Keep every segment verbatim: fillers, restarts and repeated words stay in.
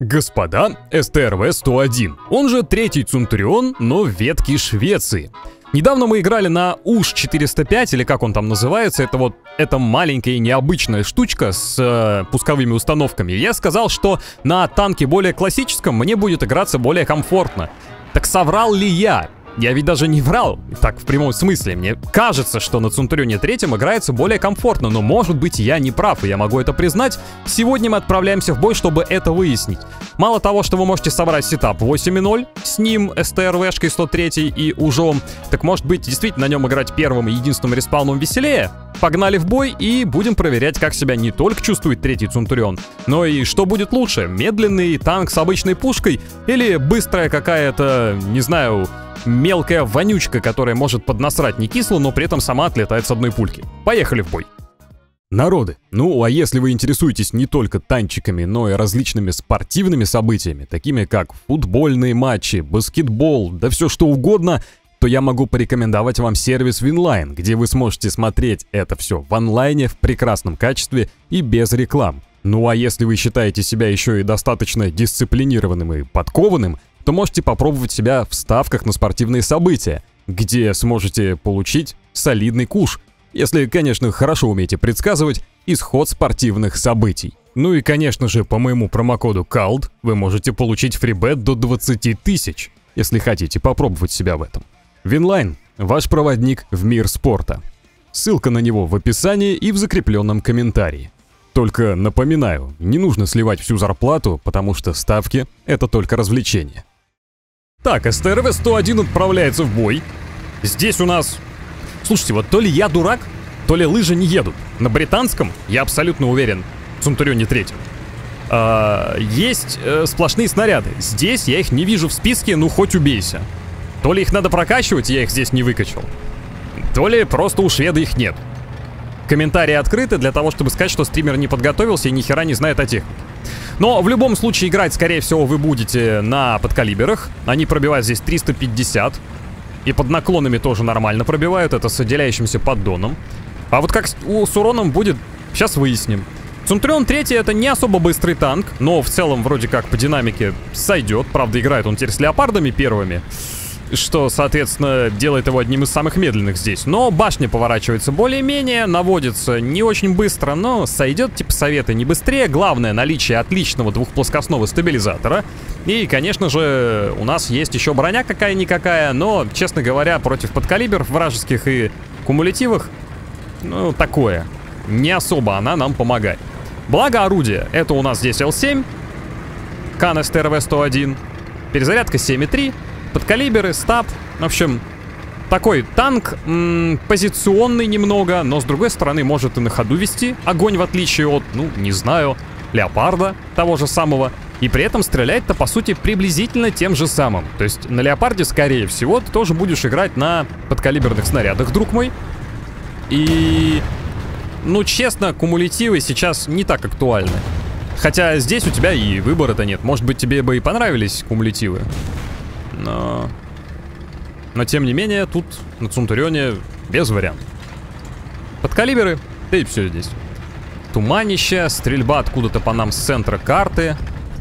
Господа, эс тэ эр вэ сто один, он же третий Центурион, но ветки Швеции. Недавно мы играли на у эш четыреста пять, или как он там называется, это вот эта маленькая и необычная штучка с э, пусковыми установками. Я сказал, что на танке более классическом мне будет играться более комфортно. Так соврал ли я? Я ведь даже не врал, так в прямом смысле. Мне кажется, что на Центурионе третьем играется более комфортно, но может быть я не прав, и я могу это признать. Сегодня мы отправляемся в бой, чтобы это выяснить. Мало того, что вы можете собрать сетап восемь ноль с ним, эс тэ эр вэ-шкой сто три и ужом, так может быть действительно на нем играть первым и единственным респауном веселее? Погнали в бой и будем проверять, как себя не только чувствует третий Центурион, но и что будет лучше, медленный танк с обычной пушкой или быстрая какая-то, не знаю, мелкая вонючка, которая может поднасрать не кисло, но при этом сама отлетает с одной пульки. Поехали в бой. Народы, ну а если вы интересуетесь не только танчиками, но и различными спортивными событиями, такими как футбольные матчи, баскетбол, да все что угодно, то я могу порекомендовать вам сервис Winline, где вы сможете смотреть это все в онлайне в прекрасном качестве и без реклам. Ну а если вы считаете себя еще и достаточно дисциплинированным и подкованным, то можете попробовать себя в ставках на спортивные события, где сможете получить солидный куш, если, конечно, хорошо умеете предсказывать исход спортивных событий. Ну и, конечно же, по моему промокоду калд вы можете получить фрибет до двадцати тысяч, если хотите попробовать себя в этом. Winline – ваш проводник в мир спорта. Ссылка на него в описании и в закрепленном комментарии. Только напоминаю, не нужно сливать всю зарплату, потому что ставки – это только развлечение. Так, эс тэ эр вэ сто один отправляется в бой. Здесь у нас... Слушайте, вот то ли я дурак, то ли лыжи не едут. На британском, я абсолютно уверен, в Центурионе третьем, а, есть э, сплошные снаряды. Здесь я их не вижу в списке, ну хоть убейся. То ли их надо прокачивать, я их здесь не выкачал, то ли просто у шведа их нет. Комментарии открыты для того, чтобы сказать, что стример не подготовился и ни хера не знает о технике. Но в любом случае играть, скорее всего, вы будете на подкалиберах. Они пробивают здесь триста пятьдесят. И под наклонами тоже нормально пробивают. Это с отделяющимся поддоном. А вот как с, у, с уроном будет, сейчас выясним. Центурион третий это не особо быстрый танк, но в целом вроде как по динамике сойдет. Правда, играет он теперь с леопардами первыми, что, соответственно, делает его одним из самых медленных здесь. Но башня поворачивается более-менее, наводится не очень быстро, но сойдет, типа советы не быстрее. Главное, наличие отличного двухплоскостного стабилизатора. И, конечно же, у нас есть еще броня какая-никакая, но, честно говоря, против подкалиберов вражеских и кумулятивных, ну, такое. Не особо она нам помогает. Благо орудие. Это у нас здесь эл семь, Кан эс тэ эр вэ сто один, перезарядка семь и три. Подкалиберы, стаб, в общем, такой танк м, позиционный немного, но с другой стороны может и на ходу вести огонь, в отличие от, ну, не знаю, леопарда того же самого. И при этом стрелять-то, по сути, приблизительно тем же самым. То есть на леопарде, скорее всего, ты тоже будешь играть на подкалиберных снарядах, друг мой. И, ну, честно, кумулятивы сейчас не так актуальны. Хотя здесь у тебя и выбора-то нет. Может быть, тебе бы и понравились кумулятивы. Но... Но, тем не менее, тут на Центурионе без вариантов. Подкалиберы, да и все здесь. Туманище, стрельба откуда-то по нам с центра карты.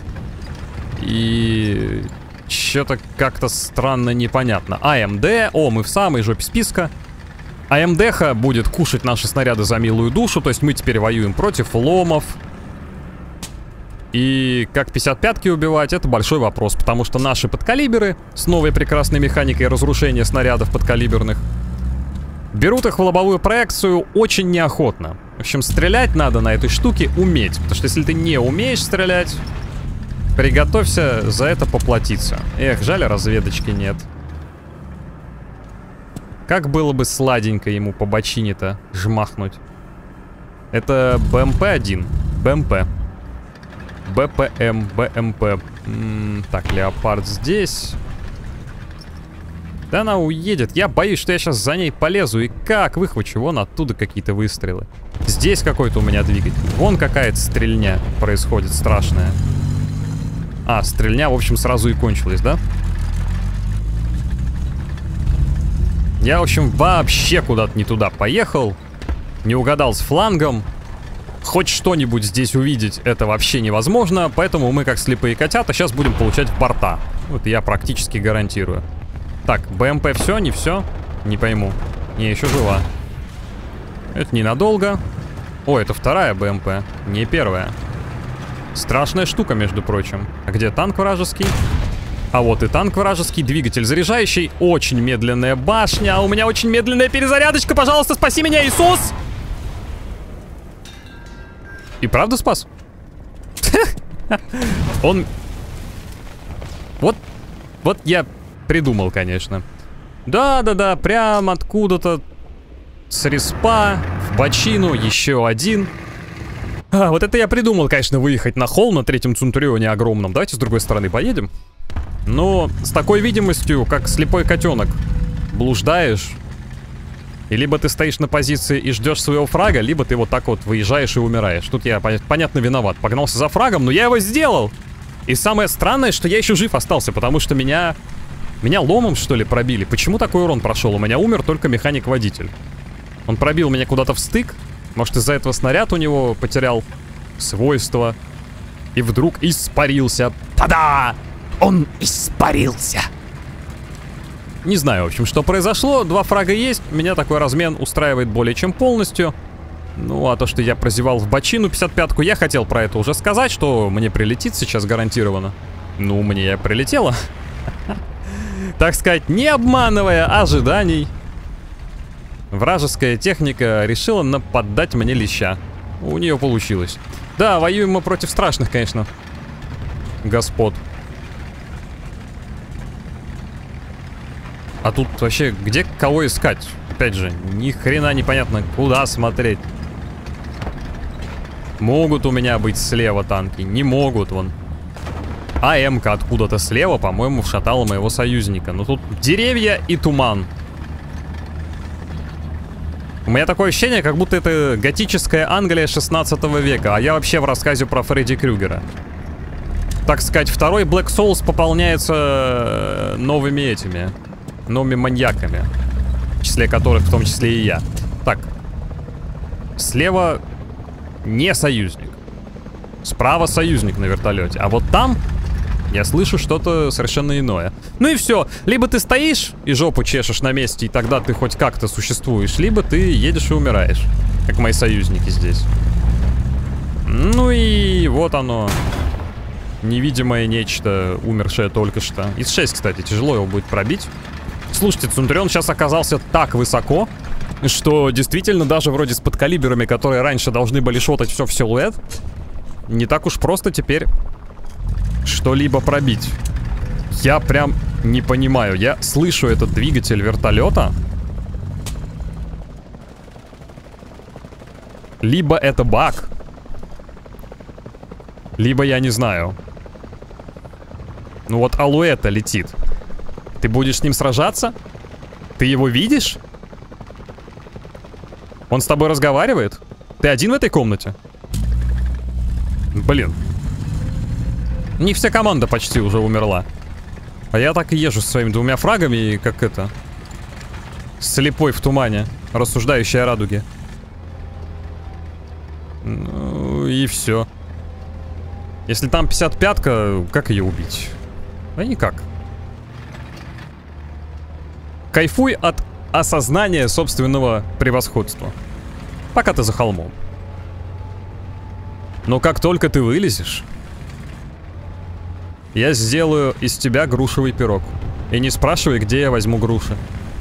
И... что-то как-то странно непонятно. а эм дэ, о, мы в самой жопе списка. а эм дэ-ха будет кушать наши снаряды за милую душу, то есть мы теперь воюем против ломов. И как пятьдесят пятки убивать, это большой вопрос, потому что наши подкалиберы с новой прекрасной механикой разрушения снарядов подкалиберных берут их в лобовую проекцию очень неохотно. В общем, стрелять надо на этой штуке уметь, потому что если ты не умеешь стрелять, приготовься за это поплатиться. Эх, жаль, разведочки нет. Как было бы сладенько ему по бочине-то жмахнуть. Это бэ эм пэ один, бэ эм пэ. бэ пэ эм, бэ эм пэ. М-м, так, леопард здесь. Да она уедет. Я боюсь, что я сейчас за ней полезу. И как выхвачу? Вон оттуда какие-то выстрелы. Здесь какой-то у меня двигатель. Вон какая-то стрельня происходит страшная. А, стрельня, в общем, сразу и кончилась, да? Я, в общем, вообще куда-то не туда поехал. Не угадал с флангом. хоть что-нибудь здесь увидеть это вообще невозможно, поэтому мы, как слепые котята, сейчас будем получать в борта. Вот я практически гарантирую. Так, БМП все, не все? Не пойму. Не, еще жива. Это ненадолго. О, это вторая БМП, не первая. Страшная штука, между прочим. А где танк вражеский? А вот и танк вражеский, двигатель заряжающий, очень медленная башня, а у меня очень медленная перезарядочка, пожалуйста, спаси меня, Иисус! И правда спас? Он... Вот, вот я придумал, конечно. Да-да-да, прям откуда-то с респа в бочину еще один. А, вот это я придумал, конечно, выехать на холм на третьем Центурионе огромном. Давайте с другой стороны поедем. Но с такой видимостью, как слепой котенок, блуждаешь. И либо ты стоишь на позиции и ждешь своего фрага, либо ты вот так вот выезжаешь и умираешь. Тут я, понятно, виноват. Погнался за фрагом, но я его сделал. И самое странное, что я еще жив остался, потому что меня... Меня ломом, что ли, пробили? Почему такой урон прошел? У меня умер только механик-водитель. Он пробил меня куда-то в стык. Может, из-за этого снаряд у него потерял свойства. И вдруг испарился. Та-да! Он испарился. Не знаю, в общем, что произошло. Два фрага есть. Меня такой размен устраивает более чем полностью. Ну, а то, что я прозевал в бочину пятьдесят пятку, я хотел про это уже сказать, что мне прилетит сейчас гарантированно. Ну, мне прилетело. Так сказать, не обманывая ожиданий, вражеская техника решила нападать мне леща. У нее получилось. Да, воюем мы против страшных, конечно, господ. А тут вообще где кого искать? Опять же, ни хрена непонятно, куда смотреть. Могут у меня быть слева танки, не могут, вон. А М-ка откуда-то слева, по-моему, вшатала моего союзника. Но тут деревья и туман. У меня такое ощущение, как будто это готическая Англия шестнадцатого века, а я вообще в рассказе про Фредди Крюгера. Так сказать, второй Black Souls пополняется новыми этими, новыми маньяками, в числе которых в том числе и я. Так, слева не союзник, справа союзник на вертолете, а вот там я слышу что-то совершенно иное. Ну и все. Либо ты стоишь и жопу чешешь на месте, и тогда ты хоть как-то существуешь, либо ты едешь и умираешь, как мои союзники здесь. Ну и вот оно. Невидимое нечто, умершее только что. ИС шесть, кстати, тяжело его будет пробить. Слушайте, Центурион сейчас оказался так высоко, что действительно даже вроде с подкалиберами, которые раньше должны были шотать все в силуэт, не так уж просто теперь что-либо пробить. Я прям не понимаю. Я слышу этот двигатель вертолета. Либо это баг, либо я не знаю. Ну вот Алуэта летит. Ты будешь с ним сражаться? Ты его видишь? Он с тобой разговаривает? Ты один в этой комнате? Блин. Не вся команда почти уже умерла. А я так и езжу со своими двумя фрагами, и как это... слепой в тумане, рассуждающий о радуге. Ну и все. Если там пятьдесят пятка, как ее убить? Да никак. Кайфуй от осознания собственного превосходства. Пока ты за холмом. Но как только ты вылезешь, я сделаю из тебя грушевый пирог. И не спрашивай, где я возьму груши.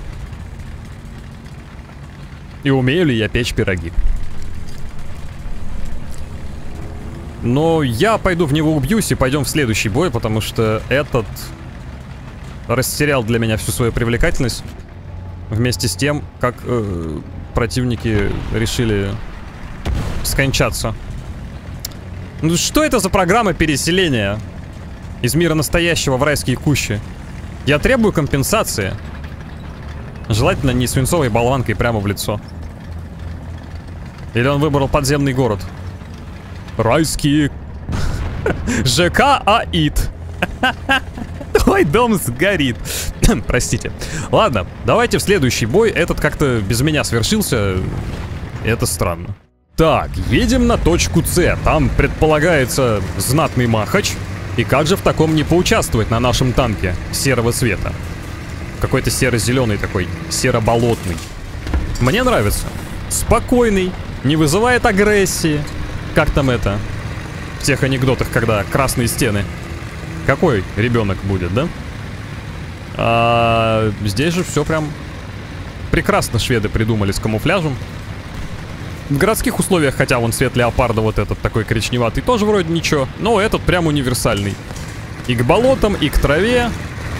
И умею ли я печь пироги. Но я пойду в него убьюсь и пойдем в следующий бой, потому что этот растерял для меня всю свою привлекательность. Вместе с тем, как э, противники решили скончаться. Ну что это за программа переселения из мира настоящего в райские кущи? Я требую компенсации. Желательно не свинцовой болванкой прямо в лицо. Или он выбрал подземный город? Райские... ЖК АИД. Твой дом сгорит. Простите. Ладно, давайте в следующий бой. Этот как-то без меня свершился. Это странно. Так, едем на точку С. Там предполагается знатный махач. И как же в таком не поучаствовать на нашем танке серого цвета? Какой-то серо-зеленый такой, серо-болотный. Мне нравится. Спокойный, не вызывает агрессии. Как там это? В тех анекдотах, когда красные стены. Какой ребенок будет, да? А здесь же все прям прекрасно шведы придумали с камуфляжем. В городских условиях, хотя вон цвет леопарда вот этот такой коричневатый, тоже вроде ничего. Но этот прям универсальный. И к болотам, и к траве.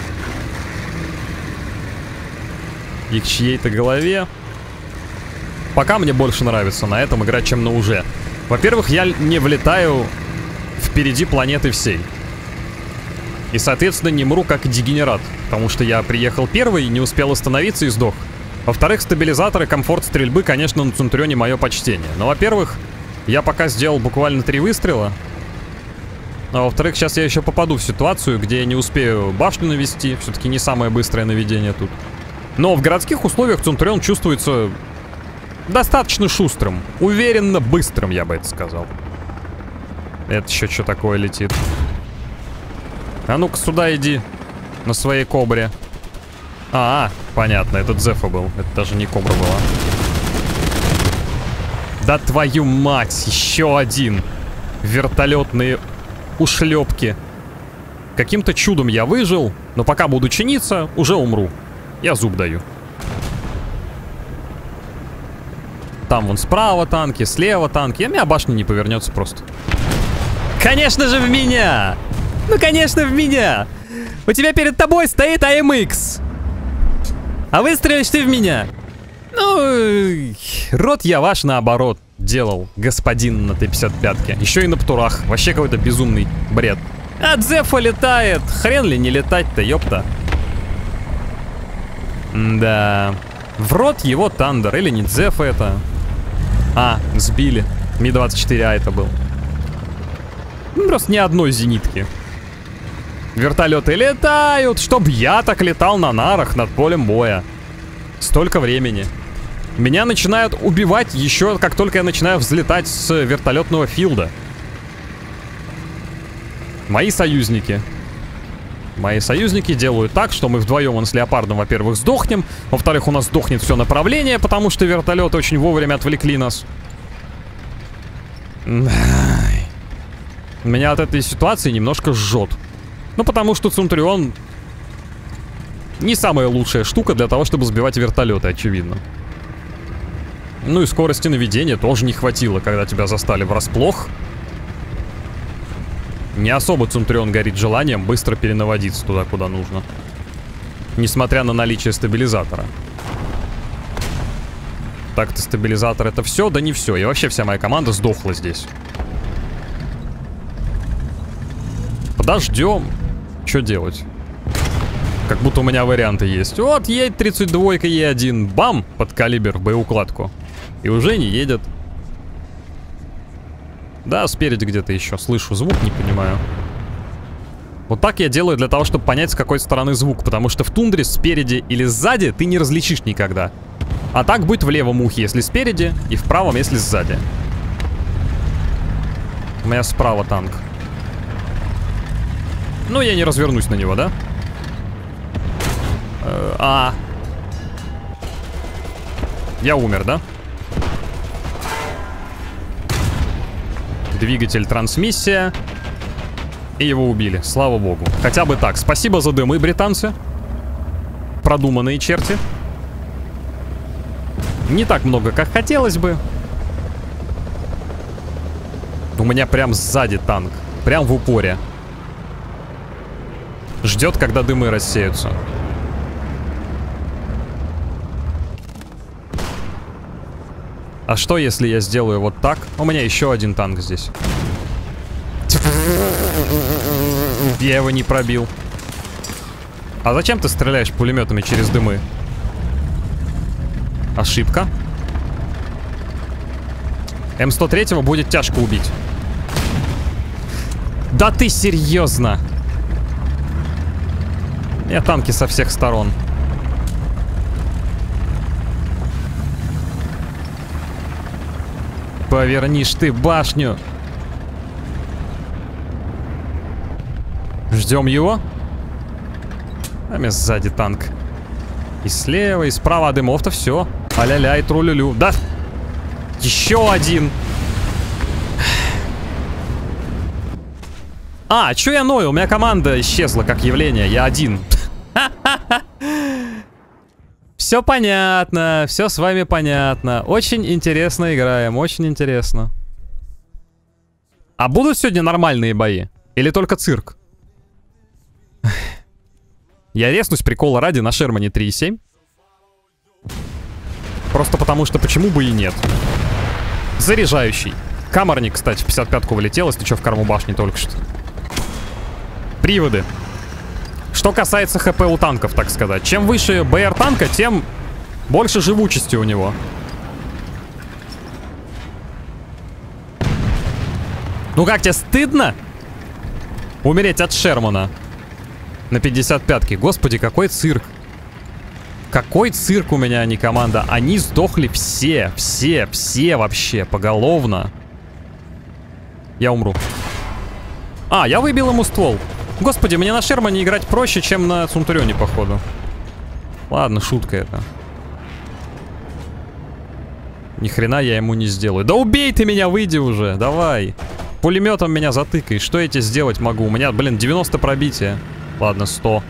И к чьей-то голове. Пока мне больше нравится на этом играть, чем на уже. Во-первых, я не влетаю впереди планеты всей. И, соответственно, не мру как дегенерат. Потому что я приехал первый, не успел остановиться и сдох. Во-вторых, стабилизаторы, комфорт стрельбы, конечно, на Центурионе мое почтение. Но, во-первых, я пока сделал буквально три выстрела. А во-вторых, сейчас я еще попаду в ситуацию, где я не успею башню навести. Все-таки не самое быстрое наведение тут. Но в городских условиях Центурион чувствуется достаточно шустрым. Уверенно быстрым, я бы это сказал. Это еще что такое летит? А ну-ка сюда иди. На своей кобре. А, понятно, этот Зефа был. Это даже не кобра была. Да твою мать, еще один. Вертолетные ушлепки. Каким-то чудом я выжил, но пока буду чиниться, уже умру. Я зуб даю. Там вон справа танки, слева танки. А у меня башня не повернется просто. Конечно же в меня! Ну конечно в меня! У тебя перед тобой стоит А Эм Икс. А выстрелишь ты в меня. Ну, рот я ваш наоборот делал, господин на Т пятьдесят пятке. Еще и на птурах. Вообще какой-то безумный бред. А Дзефа летает. Хрен ли не летать-то, ёпта. Да. В рот его Тандер. Или не Дзефа это. А, сбили. Ми двадцать четыре А это был. Ну, просто ни одной зенитки. Вертолеты летают, чтоб я так летал на нарах над полем боя. Столько времени. Меня начинают убивать еще, как только я начинаю взлетать с вертолетного филда. Мои союзники. Мои союзники делают так, что мы вдвоем он с леопардом, во-первых, сдохнем. Во-вторых, у нас сдохнет все направление, потому что вертолеты очень вовремя отвлекли нас. Меня от этой ситуации немножко жжет. Ну, потому что Центурион не самая лучшая штука для того, чтобы сбивать вертолеты, очевидно. Ну и скорости наведения тоже не хватило, когда тебя застали врасплох. Не особо Центурион горит желанием быстро перенаводиться туда, куда нужно. Несмотря на наличие стабилизатора. Так-то стабилизатор это все, да не все. И вообще вся моя команда сдохла здесь. Подождем. Что делать? Как будто у меня варианты есть. Вот, едет тридцать два Е один. Бам! Под калибр в боеукладку. И уже не едет. Да, спереди где-то еще. Слышу звук, не понимаю. Вот так я делаю для того, чтобы понять, с какой стороны звук. Потому что в тундре спереди или сзади ты не различишь никогда. А так будет в левом ухе, если спереди, и в правом, если сзади. У меня справа танк. Ну, я не развернусь на него, да? Э, а. Я умер, да? Двигатель, трансмиссия. И его убили, слава богу. Хотя бы так. Спасибо за дымы, британцы. Продуманные черти. Не так много, как хотелось бы. У меня прям сзади танк. Прям в упоре. Ждет, когда дымы рассеются. А что, если я сделаю вот так? У меня еще один танк здесь. Я его не пробил. А зачем ты стреляешь пулеметами через дымы? Ошибка. М сто три будет тяжко убить. Да ты серьезно? Я танки со всех сторон. Повернишь ты башню. Ждем его. А мне сзади танк. И слева, и справа, а дымов-то все. А-ля-ля и тру-лю-лю. Да! Еще один. А, чё я ною? У меня команда исчезла как явление. Я один. Все понятно. Все с вами понятно. Очень интересно играем. Очень интересно. А будут сегодня нормальные бои? Или только цирк? Я резнусь прикола ради на Шермане три и семь. Просто потому что почему бы и нет. Заряжающий. Каморник, кстати, в пятьдесят пятку вылетел, если что, в корму башни только что. Приводы. Что касается ХП у танков, так сказать. Чем выше БР танка, тем больше живучести у него. Ну как, тебе стыдно умереть от Шермана на пятьдесят пятке? Господи, какой цирк. Какой цирк у меня, а не команда. Они сдохли все, все, все вообще, поголовно. Я умру. А, я выбил ему ствол. Господи, мне на Шермане играть проще, чем на Цунтурионе, походу. Ладно, шутка это. Ни хрена я ему не сделаю. Да убей ты меня, выйди уже, давай. Пулеметом меня затыкай. Что я тебе сделать могу? У меня, блин, девяносто пробития. Ладно, сто.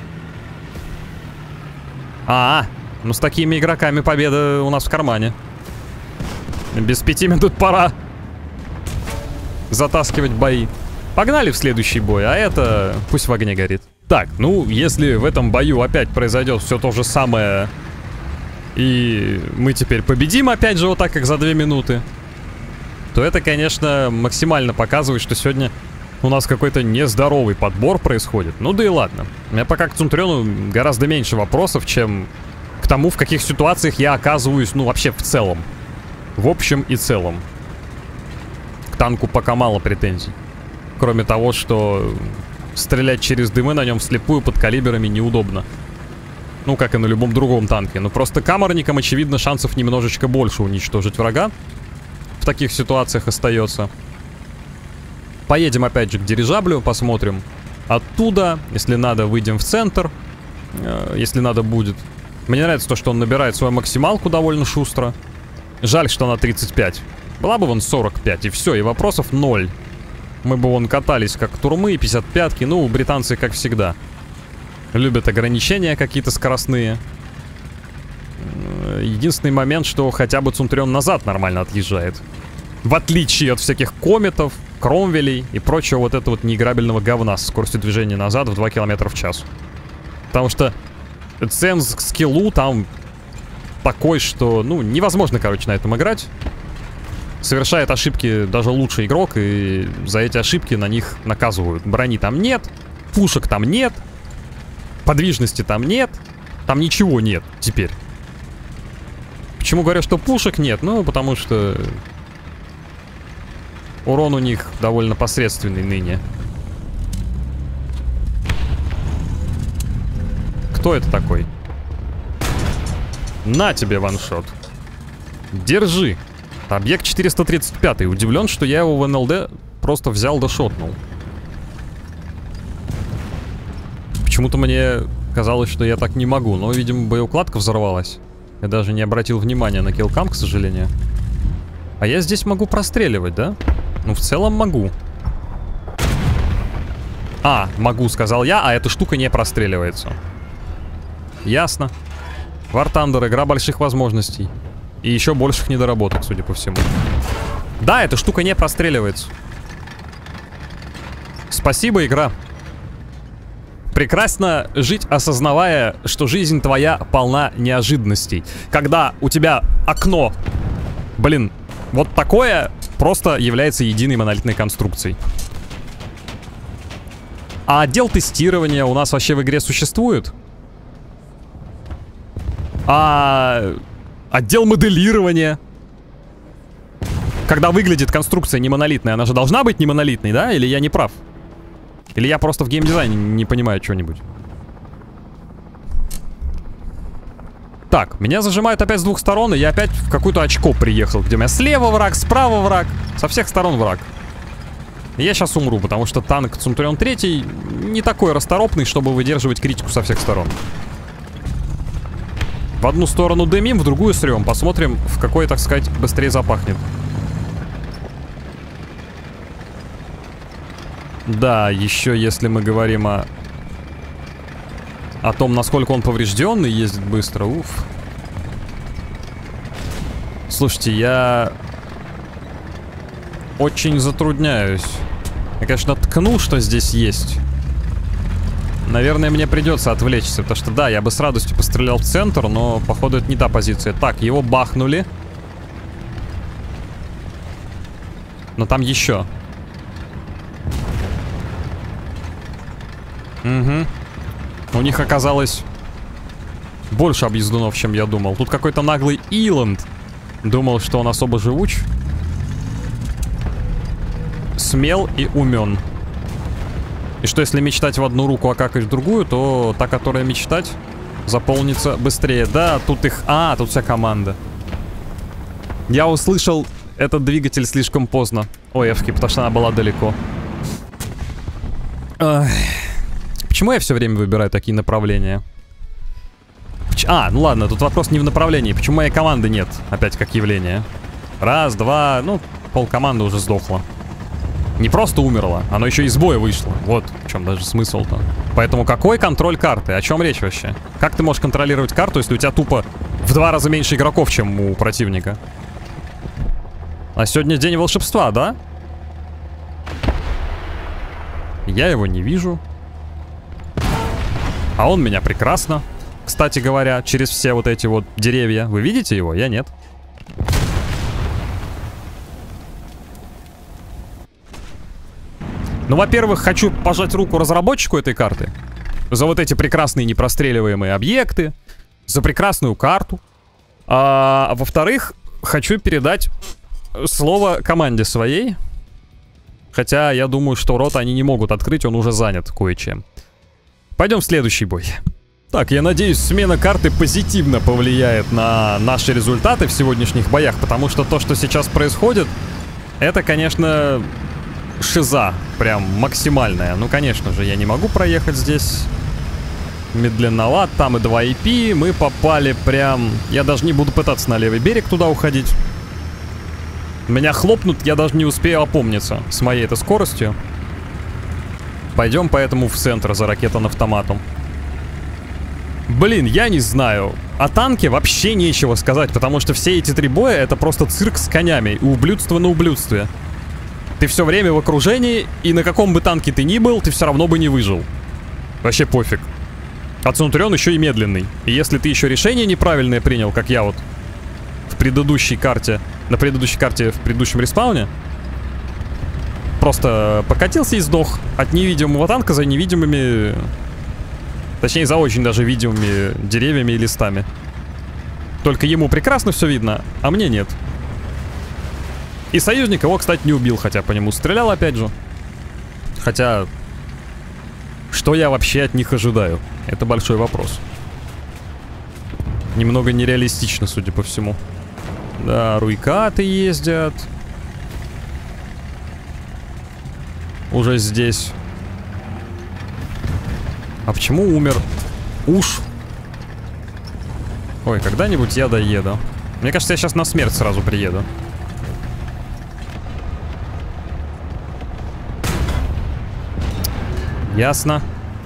А, -а, ну с такими игроками победа у нас в кармане. Без пяти минут пора затаскивать бои. Погнали в следующий бой, а это пусть в огне горит. Так, ну, если в этом бою опять произойдет все то же самое, и мы теперь победим опять же вот так, как за две минуты, то это, конечно, максимально показывает, что сегодня у нас какой-то нездоровый подбор происходит. Ну да и ладно. У меня пока к Цунтуриону гораздо меньше вопросов, чем к тому, в каких ситуациях я оказываюсь, ну, вообще в целом. В общем и целом. К танку пока мало претензий. Кроме того, что стрелять через дымы на нем вслепую под калибрами неудобно. Ну, как и на любом другом танке. Но просто каморникам, очевидно, шансов немножечко больше уничтожить врага. В таких ситуациях остается. Поедем опять же к дирижаблю, посмотрим. Оттуда, если надо, выйдем в центр. Э, если надо будет. Мне нравится то, что он набирает свою максималку довольно шустро. Жаль, что она тридцать пять. Была бы вон сорок пять, и все, и вопросов ноль. Мы бы вон катались как турмы, пятьдесят пятки. Ну, британцы, как всегда, любят ограничения какие-то скоростные. Единственный момент, что хотя бы Цунтурион назад нормально отъезжает. В отличие от всяких кометов, кромвелей и прочего вот этого вот неиграбельного говна с скоростью движения назад в два километра в час. Потому что ценз к скиллу там такой, что, ну, невозможно, короче, на этом играть. Совершает ошибки даже лучший игрок, и за эти ошибки на них наказывают. Брони там нет, пушек там нет, подвижности там нет, там ничего нет теперь. Почему говорю, что пушек нет? Ну, потому что урон у них довольно посредственный ныне. Кто это такой? На тебе ваншот. Держи. Объект четыреста тридцать пять. Удивлен, что я его в эн эл дэ просто взял да шотнул. Почему-то мне казалось, что я так не могу. Но, видимо, боеукладка взорвалась. Я даже не обратил внимания на киллкам, к сожалению. А я здесь могу простреливать, да? Ну, в целом могу. А, могу, сказал я, а эта штука не простреливается. Ясно. War Thunder, игра больших возможностей. И еще больших недоработок, судя по всему. Да, эта штука не простреливается. Спасибо, игра. Прекрасно жить, осознавая, что жизнь твоя полна неожиданностей. Когда у тебя окно, блин, вот такое просто является единой монолитной конструкцией. А отдел тестирования у нас вообще в игре существует? А... Отдел моделирования. Когда выглядит конструкция не монолитная, она же должна быть не монолитной, да? Или я не прав? Или я просто в геймдизайне не понимаю что-нибудь? Так, меня зажимают опять с двух сторон, и я опять в какую-то очко приехал, где у меня слева враг, справа враг, со всех сторон враг. И я сейчас умру, потому что танк Центурион три не такой расторопный, чтобы выдерживать критику со всех сторон. В одну сторону дымим, в другую срем. Посмотрим, в какой, так сказать, быстрее запахнет. Да, еще если мы говорим о... О том, насколько он поврежден и ездит быстро. Уф. Слушайте, я... Очень затрудняюсь. Я, конечно, ткну, что здесь есть. Наверное, мне придется отвлечься, потому что, да, я бы с радостью пострелял в центр, но, походу, это не та позиция. Так, его бахнули. Но там еще. Угу. У них оказалось больше объездунов, чем я думал. Тут какой-то наглый Иланд. Думал, что он особо живуч. Смел и умен. И что если мечтать в одну руку, а какать в другую, то та, которая мечтать, заполнится быстрее. Да, тут их... А, тут вся команда. Я услышал этот двигатель слишком поздно. Ой, эфки, потому что она была далеко. Ах. Почему я все время выбираю такие направления? А, ну ладно, тут вопрос не в направлении. Почему моей команды нет? Опять как явление. Раз, два, ну, полкоманды уже сдохло. Не просто умерло, оно еще из боя вышло. Вот в чем даже смысл-то. Поэтому какой контроль карты? О чем речь вообще? Как ты можешь контролировать карту, если у тебя тупо в два раза меньше игроков, чем у противника? А сегодня день волшебства, да? Я его не вижу. А он меня прекрасно, кстати говоря, через все вот эти вот деревья. Вы видите его? Я нет. Ну, во-первых, хочу пожать руку разработчику этой карты за вот эти прекрасные непростреливаемые объекты, за прекрасную карту. А, во-вторых, хочу передать слово команде своей. Хотя я думаю, что рот они не могут открыть, он уже занят кое-чем. Пойдем в следующий бой. Так, я надеюсь, смена карты позитивно повлияет на наши результаты в сегодняшних боях, потому что то, что сейчас происходит, это, конечно, шиза, прям максимальная. Ну, конечно же, я не могу проехать здесь медленновато, там и два и пи, мы попали прям... Я даже не буду пытаться на левый берег туда уходить. Меня хлопнут, я даже не успею опомниться с моей-то скоростью. Пойдем поэтому в центр за ракетон-автоматом. Блин, я не знаю. О танке вообще нечего сказать, потому что все эти три боя это просто цирк с конями и ублюдство на ублюдстве. Ты все время в окружении, и на каком бы танке ты ни был, ты все равно бы не выжил. Вообще пофиг. А Центурион еще и медленный. И если ты еще решение неправильное принял, как я вот в предыдущей карте, на предыдущей карте в предыдущем респауне, просто покатился и сдох от невидимого танка за невидимыми... Точнее, за очень даже видимыми деревьями и листами. Только ему прекрасно все видно, а мне нет. И союзник его, кстати, не убил, хотя по нему стрелял опять же. Хотя... Что я вообще от них ожидаю? Это большой вопрос. Немного нереалистично, судя по всему. Да, руйкаты ездят. Уже здесь. А почему умер Уж? Ой, когда-нибудь я доеду. Мне кажется, я сейчас на смерть сразу приеду. Ясно.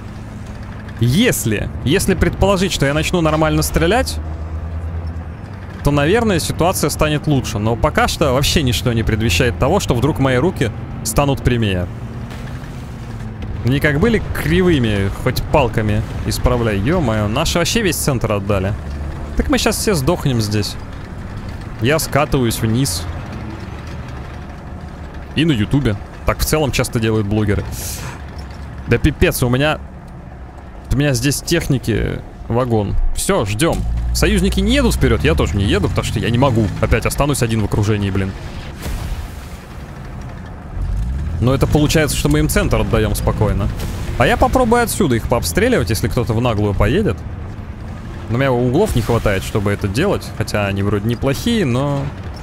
Если, если предположить, что я начну нормально стрелять, то, наверное, ситуация станет лучше. Но пока что вообще ничто не предвещает того, что вдруг мои руки станут прямее. Они как были кривыми, хоть палками исправляй. Ё-моё, наши вообще весь центр отдали. Так мы сейчас все сдохнем здесь. Я скатываюсь вниз. И на ютубе. Так в целом часто делают блогеры. Да пипец, у меня... У меня здесь техники вагон. Все, ждем. Союзники не едут вперед, я тоже не еду, потому что я не могу. Опять останусь один в окружении, блин. Но это получается, что мы им центр отдаем спокойно. А я попробую отсюда их пообстреливать, если кто-то в наглую поедет. Но у меня углов не хватает, чтобы это делать. Хотя они вроде неплохие, но...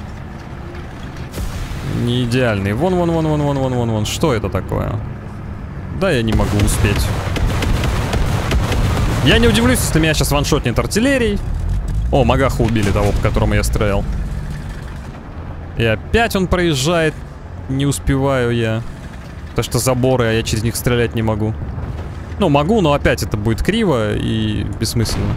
не идеальные. Вон, вон, вон, вон, вон, вон, вон, вон. Что это такое? Да, я не могу успеть. Я не удивлюсь, если меня сейчас ваншотнет артиллерией. О, Магаху убили того, по которому я стрелял. И опять он проезжает. Не успеваю я. Потому что заборы, а я через них стрелять не могу. Ну, могу, но опять это будет криво и бессмысленно.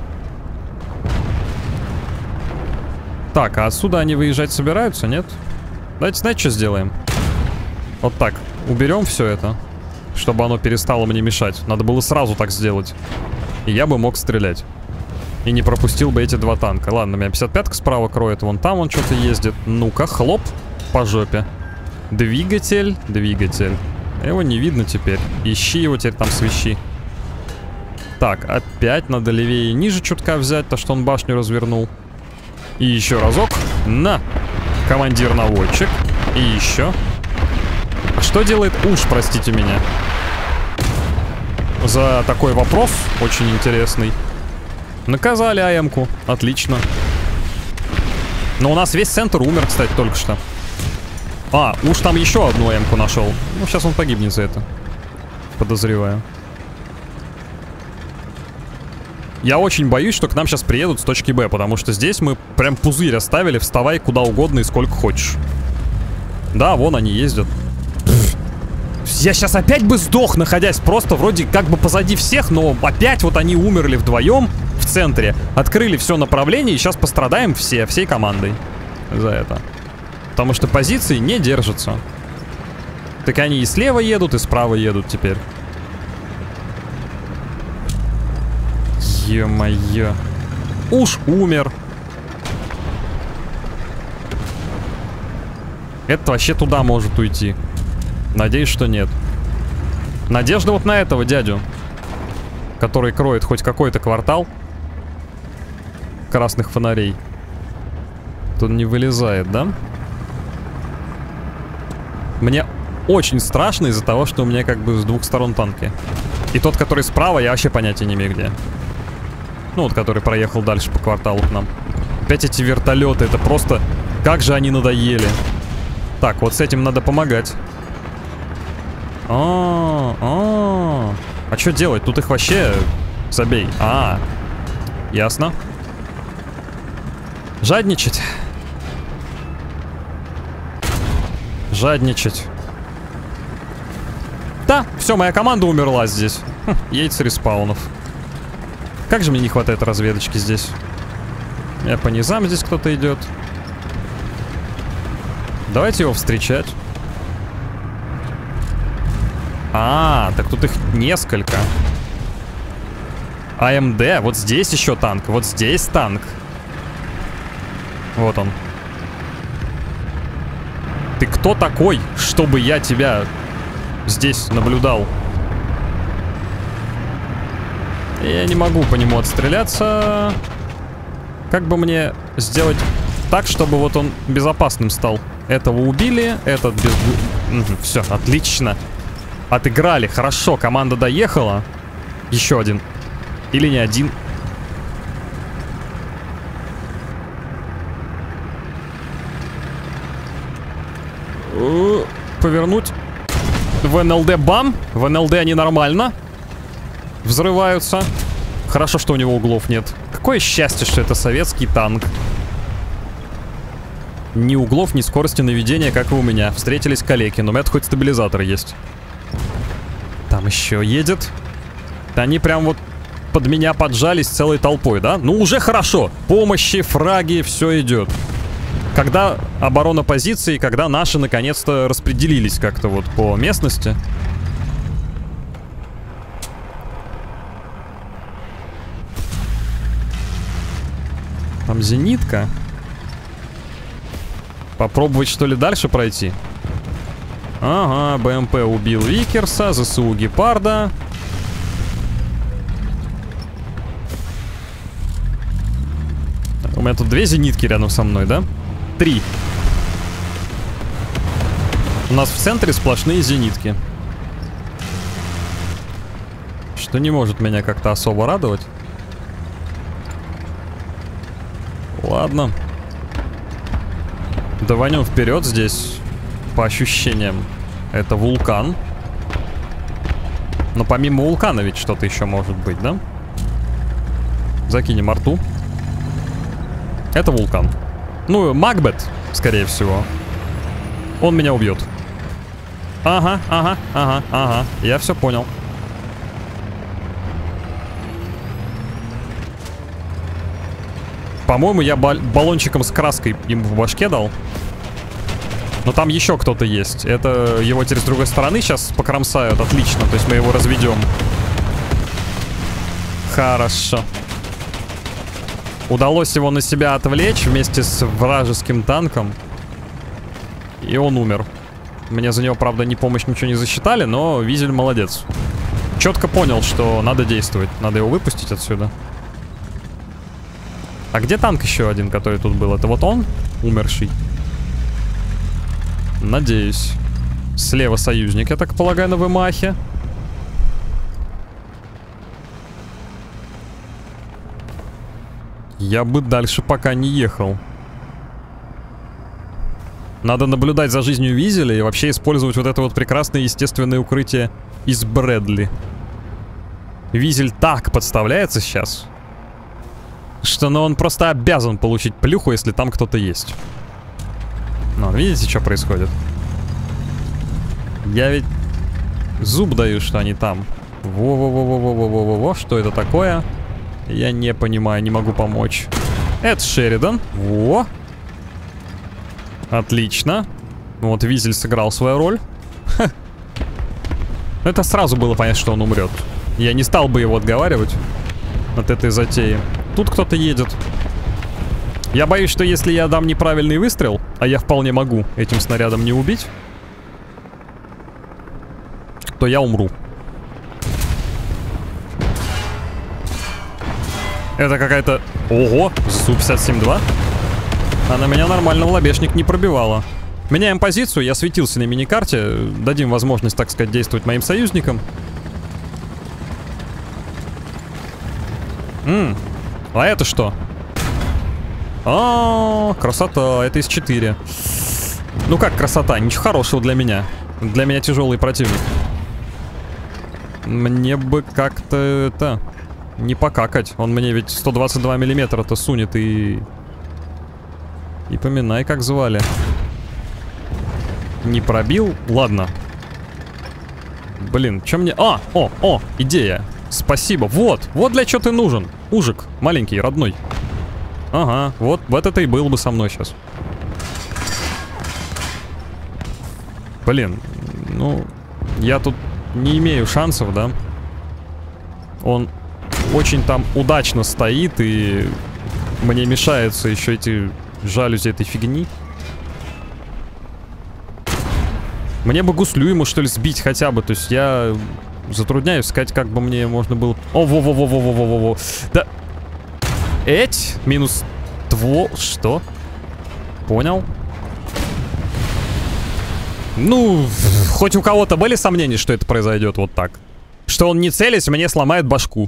Так, а отсюда они выезжать собираются, нет? Давайте, знаете, что сделаем? Вот так. Уберем все это, чтобы оно перестало мне мешать. Надо было сразу так сделать. И я бы мог стрелять. И не пропустил бы эти два танка. Ладно, меня пятьдесят пятка справа кроет. Вон там он что-то ездит. Ну-ка, хлоп по жопе. Двигатель, двигатель. Его не видно теперь. Ищи его теперь там, свищи. Так, опять надо левее и ниже чутка взять, то что он башню развернул. И еще разок. На! Командир-наводчик. И еще. А что делает уж, простите меня? За такой вопрос, очень интересный. Наказали АМ-ку. Отлично. Но у нас весь центр умер, кстати, только что. А, уж там еще одну АМ-ку нашел. Ну, сейчас он погибнет за это. Подозреваю. Я очень боюсь, что к нам сейчас приедут с точки Б, потому что здесь мы прям пузырь оставили. Вставай куда угодно и сколько хочешь. Да, вон они ездят. Я сейчас опять бы сдох, находясь просто вроде как бы позади всех, но опять вот они умерли вдвоем в центре. Открыли все направление и сейчас пострадаем все, всей командой за это. Потому что позиции не держатся. Так они и слева едут, и справа едут теперь. Ё-моё. Уж умер. Это вообще туда может уйти. Надеюсь, что нет. Надежда вот на этого дядю, который кроет хоть какой-то квартал красных фонарей. Тут не вылезает, да? Мне очень страшно из-за того, что у меня как бы с двух сторон танки. И тот, который справа, я вообще понятия не имею где. Ну, вот, который проехал дальше по кварталу к нам. Опять эти вертолеты, это просто... Как же они надоели. Так, вот с этим надо помогать. А, а, а что делать? Тут их вообще забей. А, ясно. Жадничать. Жадничать. Да, все, моя команда умерла здесь. Хм, яйца респаунов. Как же мне не хватает разведочки здесь. Я по низам, здесь кто-то идет. Давайте его встречать. А, так тут их несколько. АМД, вот здесь еще танк, вот здесь танк. Вот он. Ты кто такой, чтобы я тебя здесь наблюдал? Я не могу по нему отстреляться. Как бы мне сделать так, чтобы вот он безопасным стал? Этого убили, этот без... Угу, все, отлично. Отыграли, хорошо, команда доехала. Еще один. Или не один. Повернуть. В эн эл дэ бам. В эн эл дэ они нормально взрываются. Хорошо, что у него углов нет. Какое счастье, что это советский танк. Ни углов, ни скорости наведения, как и у меня. Встретились калеки, но у меня хоть стабилизатор есть. Там еще едет. Они прям вот под меня поджались целой толпой, да? Ну, уже хорошо. Помощи, фраги, все идет. Когда оборона позиции, когда наши наконец-то распределились как-то вот по местности. Там зенитка. Попробовать, что ли, дальше пройти? Ага, бэ эм пэ убил Викерса, зэ эс у Гепарда. У меня тут две зенитки рядом со мной, да? Три. У нас в центре сплошные зенитки. Что не может меня как-то особо радовать. Ладно. Даванем вперед здесь. По ощущениям. Это вулкан. Но помимо вулкана ведь что-то еще может быть, да? Закинем арту. Это вулкан. Ну, Макбет, скорее всего. Он меня убьет. Ага, ага, ага, ага. Я все понял. По-моему, я бал баллончиком с краской ему в башке дал. Но там еще кто-то есть. Это его теперь с другой стороны сейчас покромсают. Отлично, то есть мы его разведем. Хорошо. Удалось его на себя отвлечь вместе с вражеским танком. И он умер. Мне за него, правда, ни помощь, ничего не засчитали, но Визель молодец. Четко понял, что надо действовать. Надо его выпустить отсюда. А где танк еще один, который тут был? Это вот он, умерший? Надеюсь. Слева союзник, я так полагаю, на Вымахе. Я бы дальше пока не ехал. Надо наблюдать за жизнью Визеля и вообще использовать вот это вот прекрасное естественное укрытие из Брэдли. Визель так подставляется сейчас, что ну, он просто обязан получить плюху, если там кто-то есть. Ну, видите, что происходит? Я ведь зуб даю, что они там. Во-во-во-во-во-во-во-во. Что это такое? Я не понимаю, не могу помочь. Это Шеридан. Во. Отлично. Вот Визель сыграл свою роль. Ха. Это сразу было понятно, что он умрет. Я не стал бы его отговаривать от этой затеи. Тут кто-то едет. Я боюсь, что если я дам неправильный выстрел, а я вполне могу этим снарядом не убить, то я умру. Это какая-то... Ого! Су пятьдесят семь два. Она меня нормально в лобешник не пробивала. Меняем позицию, я светился на миникарте. Дадим возможность, так сказать, действовать моим союзникам. Ммм. А это что? А, красота, это из четыре. Ну как красота, ничего хорошего для меня. Для меня тяжелый противник. Мне бы как-то это... не покакать. Он мне ведь сто двадцать два миллиметра-то сунет и... И поминай, как звали. Не пробил? Ладно. Блин, что мне... А, о, о, идея. Спасибо. Вот, вот для чего ты нужен. Ужик, маленький, родной. Ага, вот, вот это и был бы со мной сейчас. Блин, ну, я тут не имею шансов, да? Он очень там удачно стоит, и мне мешаются еще эти жалюзи этой фигни. Мне бы гуслю ему, что ли, сбить хотя бы. То есть я затрудняюсь сказать, как бы мне можно было... О, во-во-во-во-во-во-во. Да... Эть, минус дво... Что? Понял. Ну, хоть у кого-то были сомнения, что это произойдет вот так? Что он, не целясь, мне сломает башку.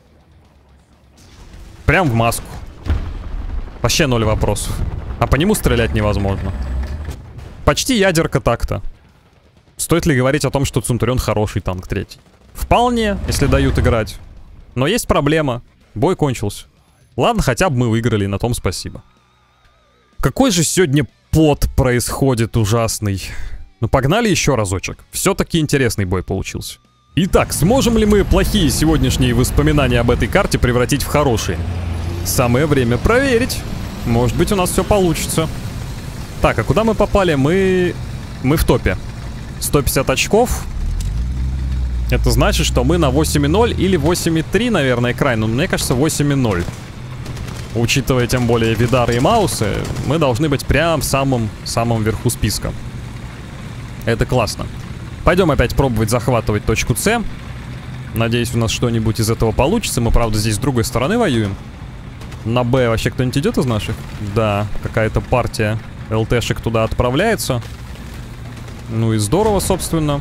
Прям в маску. Вообще ноль вопросов. А по нему стрелять невозможно. Почти ядерка так-то. Стоит ли говорить о том, что Центурион хороший танк третий? Вполне, если дают играть. Но есть проблема. Бой кончился. Ладно, хотя бы мы выиграли, на том спасибо. Какой же сегодня пот происходит ужасный. Ну погнали еще разочек. Все-таки интересный бой получился. Итак, сможем ли мы плохие сегодняшние воспоминания об этой карте превратить в хорошие? Самое время проверить. Может быть, у нас все получится. Так, а куда мы попали? Мы... Мы в топе. сто пятьдесят очков. Это значит, что мы на восемь ноль или восемь три, наверное, край. Но мне кажется, восемь ноль. Учитывая тем более Видары и Маусы, мы должны быть прям в самом-самом верху списка. Это классно. Пойдем опять пробовать захватывать точку С. Надеюсь, у нас что-нибудь из этого получится. Мы, правда, здесь с другой стороны воюем. На Б вообще кто-нибудь идет из наших? Да, какая-то партия ЛТшек туда отправляется. Ну и здорово, собственно.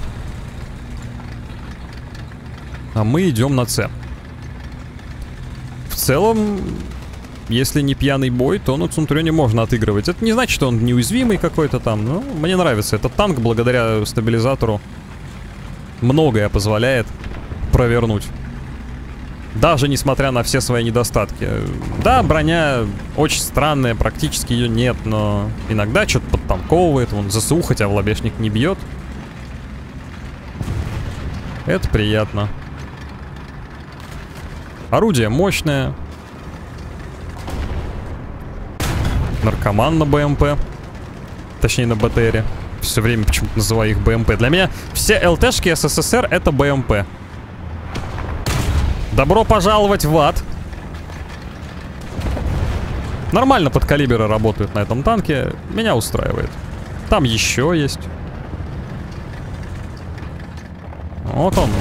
А мы идем на С. В целом, если не пьяный бой, то на Центурионе можно отыгрывать. Это не значит, что он неуязвимый какой-то там. Но мне нравится этот танк, благодаря стабилизатору многое позволяет провернуть. Даже несмотря на все свои недостатки. Да, броня очень странная, практически ее нет, но иногда что-то подтанковывает. Вон ЗСУ, хотя в лобешник не бьет. Это приятно. Орудие мощное. Наркоман на БМП. Точнее, на БТРе. Все время почему-то называю их БМП. Для меня все ЛТшки СССР это БМП. Добро пожаловать в ад. Нормально подкалиберы работают на этом танке. Меня устраивает. Там еще есть. Вот он.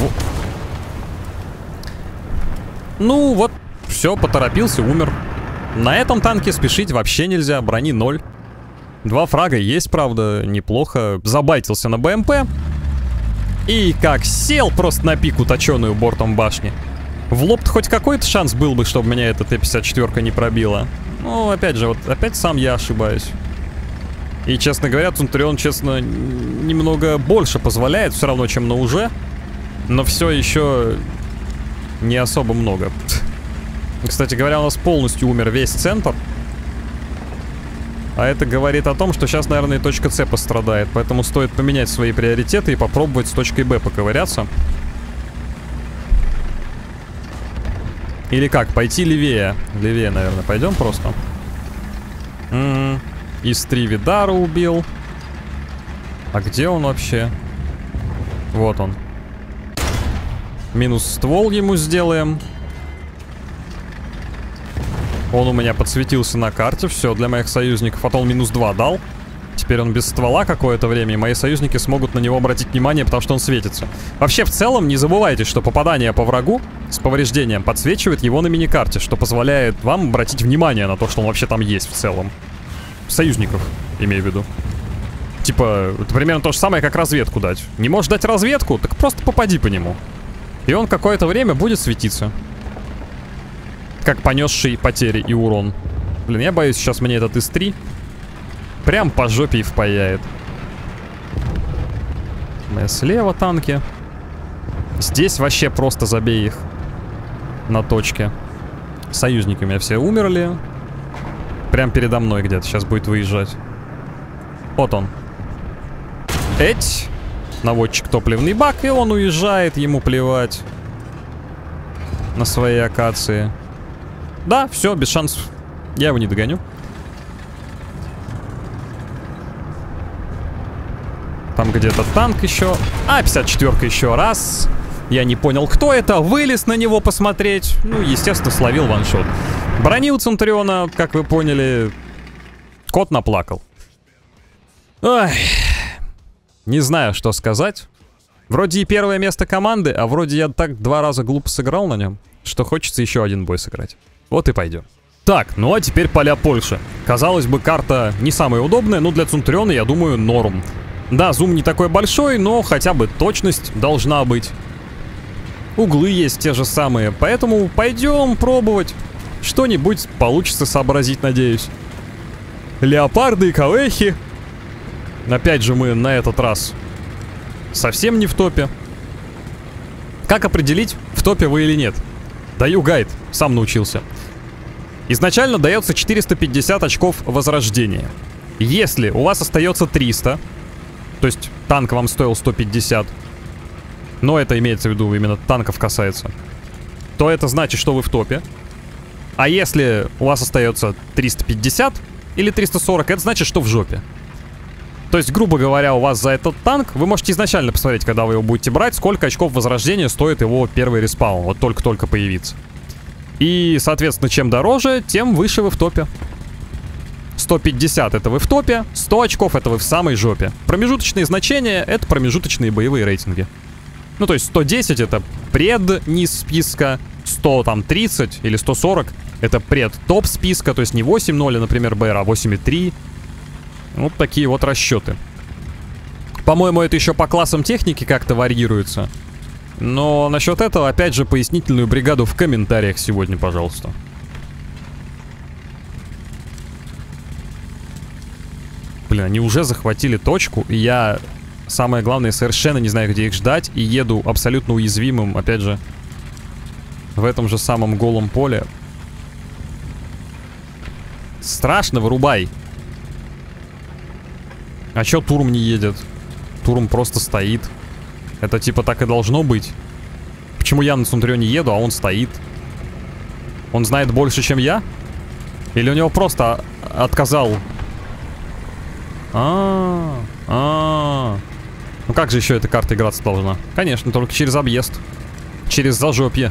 Ну вот, все, поторопился, умер. На этом танке спешить вообще нельзя, брони ноль. Два фрага есть, правда, неплохо. Забайтился на БМП. И как сел просто на пику точеную бортом башни. В лоб-то хоть какой-то шанс был бы, чтобы меня эта Т пятьдесят четыре не пробила. Ну, опять же, вот опять сам я ошибаюсь. И, честно говоря, Центурион, честно, немного больше позволяет все равно, чем на уже. Но все еще не особо много. Кстати говоря, у нас полностью умер весь центр. А это говорит о том, что сейчас, наверное, и точка С пострадает. Поэтому стоит поменять свои приоритеты и попробовать с точкой Б поковыряться. Или как, пойти левее? Левее, наверное, пойдем просто. М-м-м. Из три Видара убил. А где он вообще? Вот он. Минус ствол ему сделаем. Он у меня подсветился на карте. Все, для моих союзников. А то он минус два дал. Теперь он без ствола какое-то время, и мои союзники смогут на него обратить внимание, потому что он светится. Вообще, в целом, не забывайте, что попадание по врагу с повреждением подсвечивает его на миникарте, что позволяет вам обратить внимание на то, что он вообще там есть в целом. Союзников, имею в виду. Типа, это примерно то же самое, как разведку дать. Не можешь дать разведку, так просто попади по нему. И он какое-то время будет светиться. Как понесший потери и урон. Блин, я боюсь, сейчас мне этот из три прям по жопе и впаяет. Мы слева танки. Здесь вообще просто забей их. На точке. Союзники у меня все умерли. Прям передо мной где-то сейчас будет выезжать. Вот он. Эть. Наводчик топливный бак, и он уезжает, ему плевать. На свои акации. Да, все, без шансов. Я его не догоню. Там где-то танк еще. А, пятьдесят четвёрка еще раз. Я не понял, кто это. Вылез на него посмотреть. Ну, естественно, словил ваншот. Брони у Центуриона, как вы поняли, кот наплакал. Ой. Не знаю, что сказать. Вроде и первое место команды, а вроде я так два раза глупо сыграл на нем, что хочется еще один бой сыграть. Вот и пойдем. Так, ну а теперь поля Польши. Казалось бы, карта не самая удобная, но для Центуриона, я думаю, норм. Да, зум не такой большой, но хотя бы точность должна быть. Углы есть те же самые, поэтому пойдем пробовать. Что-нибудь получится сообразить, надеюсь. Леопарды и кавехи. Опять же мы на этот раз совсем не в топе. Как определить, в топе вы или нет? Даю гайд, сам научился. Изначально дается четыреста пятьдесят очков возрождения. Если у вас остается триста, то есть танк вам стоил сто пятьдесят, но это имеется в виду именно танков касается, то это значит, что вы в топе. А если у вас остается триста пятьдесят или триста сорок, это значит, что в жопе. То есть, грубо говоря, у вас за этот танк, вы можете изначально посмотреть, когда вы его будете брать, сколько очков возрождения стоит его первый респаун, вот только-только появиться. И, соответственно, чем дороже, тем выше вы в топе. сто пятьдесят это вы в топе, сто очков это вы в самой жопе. Промежуточные значения — это промежуточные боевые рейтинги. Ну, то есть сто десять это пред-низ списка, сто тридцать или сто сорок это пред-топ списка, то есть не восемь ноль, например, БР, а восемь три. Вот такие вот расчеты. По-моему, это еще по классам техники как-то варьируется. Но насчет этого, опять же, пояснительную бригаду в комментариях сегодня, пожалуйста. Блин, они уже захватили точку, и я, самое главное, совершенно не знаю, где их ждать, и еду абсолютно уязвимым, опять же, в этом же самом голом поле. Страшно, вырубай. А чё Турм не едет? Турм просто стоит. Это типа так и должно быть. Почему я на Центурионе еду, а он стоит? Он знает больше, чем я? Или у него просто отказал? А, -а, -а. Ну как же еще эта карта играться должна? Конечно, только через объезд. Через зажопье.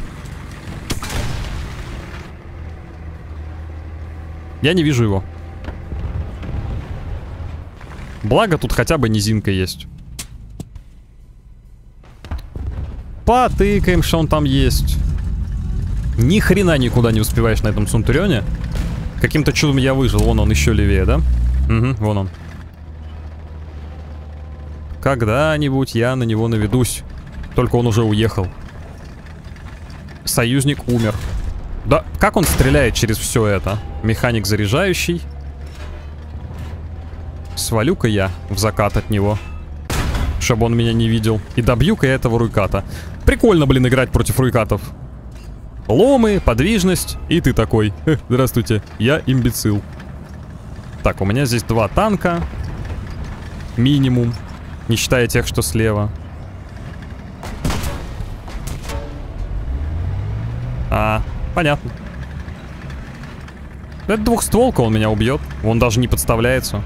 Я не вижу его. Благо тут хотя бы низинка есть. Потыкаем, что он там есть. Ни хрена никуда не успеваешь на этом Центурионе. Каким-то чудом я выжил. Вон он еще левее, да? Угу, вон он. Когда-нибудь я на него наведусь. Только он уже уехал. Союзник умер. Да, как он стреляет через все это? Механик заряжающий. Свалю-ка я в закат от него, чтобы он меня не видел. И добью-ка я этого руйката. Прикольно, блин, играть против руйкатов. Ломы, подвижность. И ты такой: здравствуйте, я имбецил. Так, у меня здесь два танка. Минимум. Не считая тех, что слева. А, понятно. Это двухстволка, он меня убьет. Он даже не подставляется.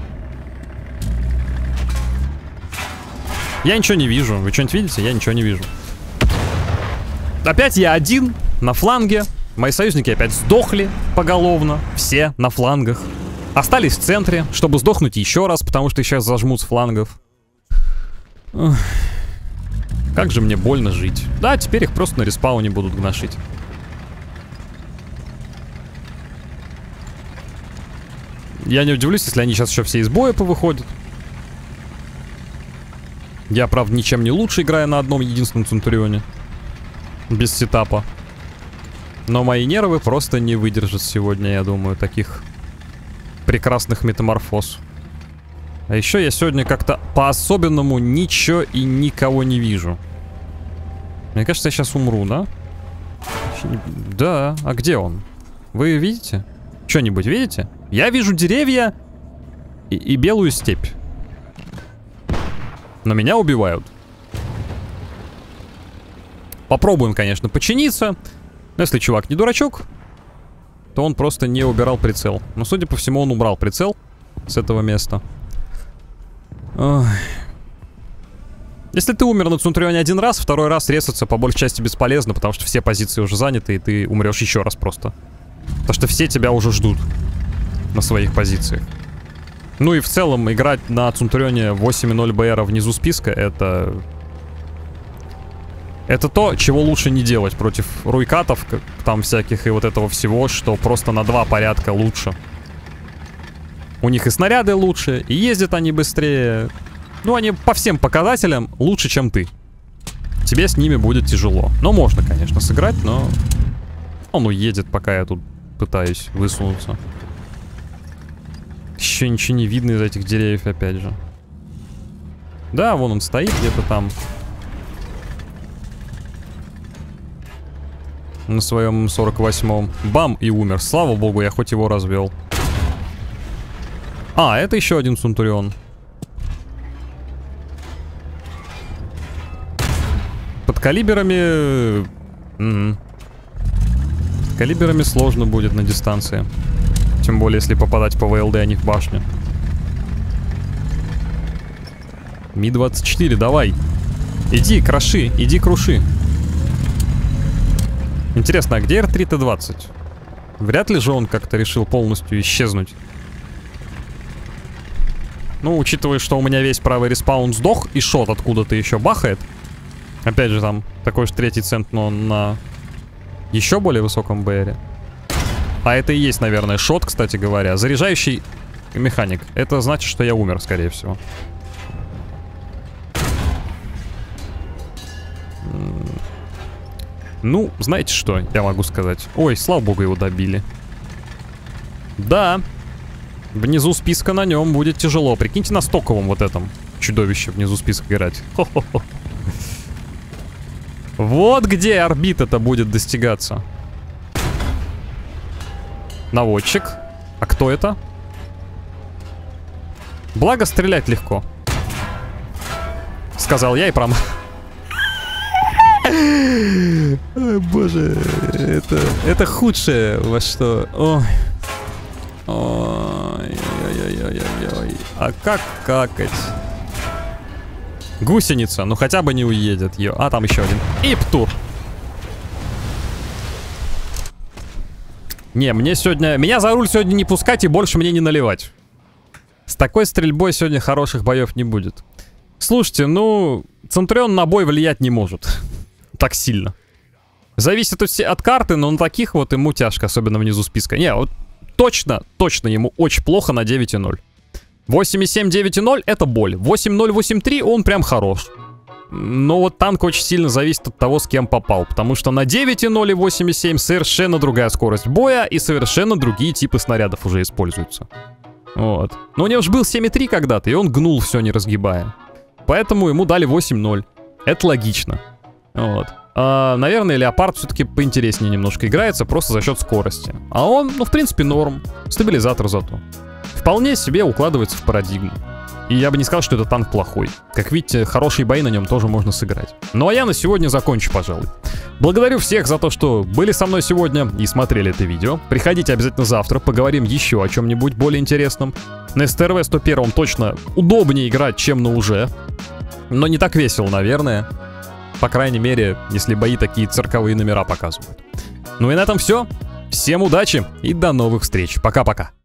Я ничего не вижу. Вы что-нибудь видите? Я ничего не вижу. Опять я один на фланге. Мои союзники опять сдохли поголовно. Все на флангах. Остались в центре, чтобы сдохнуть еще раз, потому что сейчас зажмут с флангов. Ох. Как же мне больно жить. Да, теперь их просто на респауне будут гношить. Я не удивлюсь, если они сейчас еще все из боя повыходят. Я, правда, ничем не лучше играю на одном единственном Центурионе. Без сетапа. Но мои нервы просто не выдержат сегодня, я думаю, таких прекрасных метаморфоз. А еще я сегодня как-то по-особенному ничего и никого не вижу. Мне кажется, я сейчас умру, да? Да, а где он? Вы видите? Что-нибудь видите? Я вижу деревья и, и белую степь. Но меня убивают. Попробуем, конечно, починиться. Но если чувак не дурачок, то он просто не убирал прицел. Но, судя по всему, он убрал прицел с этого места. Ой. Если ты умер на Центурионе один раз, второй раз резаться по большей части бесполезно, потому что все позиции уже заняты, и ты умрешь еще раз просто. Потому что все тебя уже ждут на своих позициях. Ну и в целом играть на Центурионе восемь ноль БР внизу списка — это... Это то, чего лучше не делать против руйкатов, там всяких и вот этого всего, что просто на два порядка лучше. У них и снаряды лучше, и ездят они быстрее. Ну, они по всем показателям лучше, чем ты. Тебе с ними будет тяжело. Но можно, конечно, сыграть, но... Он уедет, пока я тут пытаюсь высунуться. Еще ничего не видно из этих деревьев, опять же. Да, вон он стоит где-то там. На своем сорок восьмом. Бам, и умер. Слава богу, я хоть его развел. А, это еще один Центурион. Под калиберами... Угу. Под калиберами сложно будет на дистанции. Тем более, если попадать по ВЛД, а не в башню. Ми двадцать четыре, давай. Иди, кроши, иди круши. Интересно, а где эр три тэ двадцать? Вряд ли же он как-то решил полностью исчезнуть. Ну, учитывая, что у меня весь правый респаун сдох, и шот откуда-то еще бахает. Опять же, там такой же третий цент, но на еще более высоком БРе. А это и есть, наверное, шот, кстати говоря. Заряжающий механик. Это значит, что я умер, скорее всего. Ну, знаете что я могу сказать? Ой, слава богу, его добили. Да. Внизу списка на нем будет тяжело. Прикиньте, на стоковом вот этом чудовище внизу списка играть. Хо-хо-хо. Вот где орбита-то будет достигаться. Наводчик. А кто это? Благо, стрелять легко. Сказал я и прям. Ой, боже, это, это худшее, во что... Ой. Ой-ой-ой-ой-ой. А как какать? Гусеница, ну хотя бы не уедет ее. А, там еще один. И птур. Не, мне сегодня... Меня за руль сегодня не пускать и больше мне не наливать. С такой стрельбой сегодня хороших боев не будет. Слушайте, ну... Центурион на бой влиять не может. Так сильно. Зависит от, от карты, но на таких вот ему тяжко, особенно внизу списка. Не, вот точно, точно ему очень плохо на девять и ноль. восемь и семь, девять и ноль это боль. восемь ноль, восемь три он прям хорош. Но вот танк очень сильно зависит от того, с кем попал. Потому что на девять и ноль и восемь и семь совершенно другая скорость боя и совершенно другие типы снарядов уже используются. Вот. Но у него же был семь и три когда-то, и он гнул все, не разгибая. Поэтому ему дали восемь ноль. Это логично. Вот. А, наверное, Леопард все-таки поинтереснее немножко играется, просто за счет скорости. А он, ну, в принципе, норм. Стабилизатор зато. Вполне себе укладывается в парадигму. И я бы не сказал, что это танк плохой. Как видите, хорошие бои на нем тоже можно сыграть. Ну а я на сегодня закончу, пожалуй. Благодарю всех за то, что были со мной сегодня и смотрели это видео. Приходите обязательно завтра, поговорим еще о чем-нибудь более интересном. На эс тэ эр вэ сто один точно удобнее играть, чем на уже. Но не так весело, наверное. По крайней мере, если бои такие цирковые номера показывают. Ну и на этом все. Всем удачи и до новых встреч. Пока-пока.